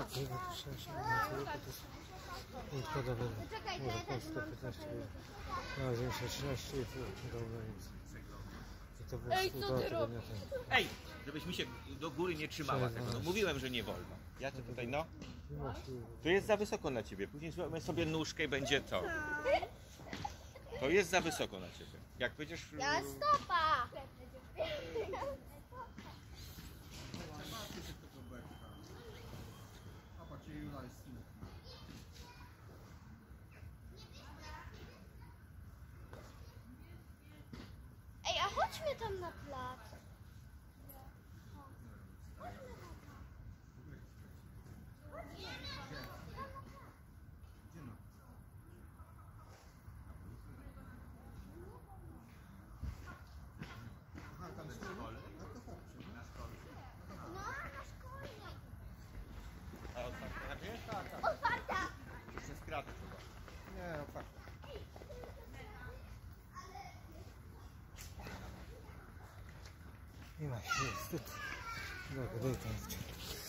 Jego to 6 to jest odkładowy. Może Polska 15, no większa 13 i to nic. I to było półtora tygodnia temu. Ej, żebyś mi się do góry nie trzymała tego. No, mówiłem, że nie wolno. Ja cię tutaj, no. To jest za wysoko na ciebie. Później zrobimy sobie nóżkę i będzie to. To jest za wysoko na ciebie. Jak będziesz... Ja stopa! Ej, a chodźmy tam na plac. A otwarta na ciebie? Tak, tak. Otwarta! Przez kratę chyba. Nie, otwarta. Nie ma się wstyd. Dobra, daj tam.